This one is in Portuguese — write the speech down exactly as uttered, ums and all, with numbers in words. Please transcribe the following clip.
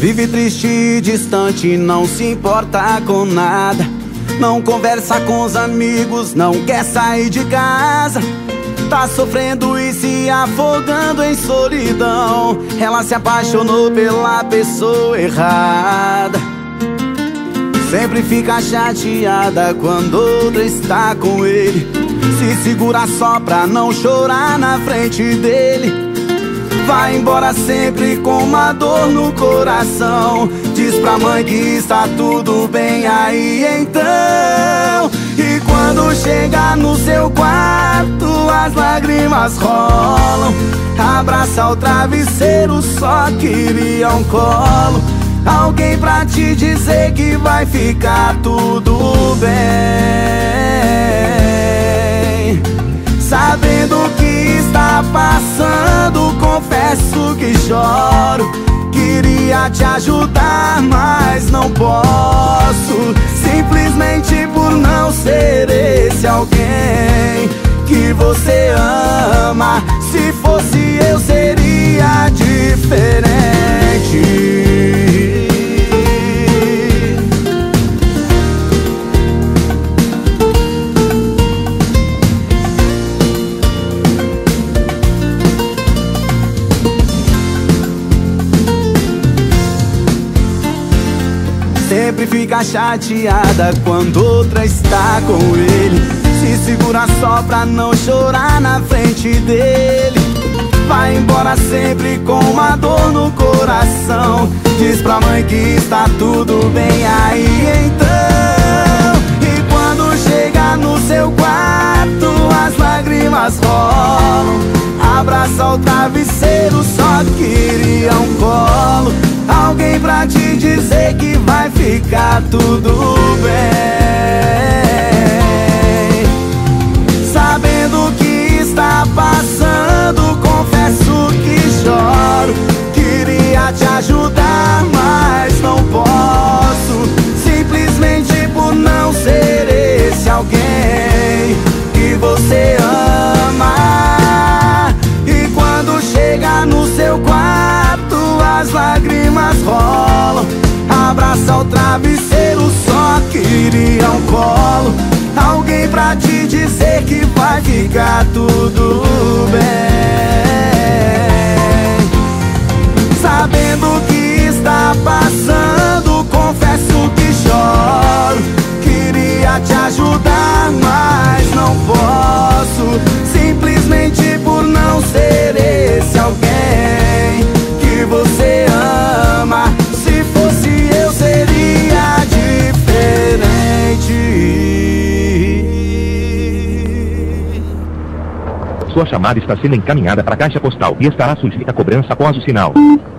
Vive triste e distante, não se importa com nada. Não conversa com os amigos, não quer sair de casa. Tá sofrendo e se afogando em solidão. Ela se apaixonou pela pessoa errada. Sempre fica chateada quando outra está com ele. Se segura só pra não chorar na frente dele. Vai embora sempre com uma dor no coração. Diz pra mãe que está tudo bem aí então. E quando chega no seu quarto, as lágrimas rolam. Abraça o travesseiro, só queria um colo. Alguém pra te dizer que vai ficar tudo bem. Sabendo o que está passando, confesso que choro. Queria te ajudar, mas não posso. Simplesmente por não ser esse alguém que você ama. Se fosse eu, seria diferente. Sempre fica chateada quando outra está com ele. Se segura só pra não chorar na frente dele. Vai embora sempre com uma dor no coração. Diz pra mãe que está tudo bem aí então. E quando chega no seu quarto, as lágrimas rolam. Abraça o travesseiro, só queria um colo. Alguém pra te dizer que vai ficar tudo bem. Sabendo o que está passando, confesso que choro. Queria te ajudar, mas não posso. Simplesmente por não ser esse alguém que você ama. E quando chega no seu quarto, as lágrimas rolam. Abraça o travesseiro, só queria um colo. Alguém pra te dizer que vai ficar tudo bem. Sabendo o que está passando, confesso que choro. Queria te ajudar, mas não posso. Simplesmente por não ser esse alguém que você ama. Se fosse eu, seria diferente. Sua chamada está sendo encaminhada para a caixa postal e estará sujeita a cobrança após o sinal.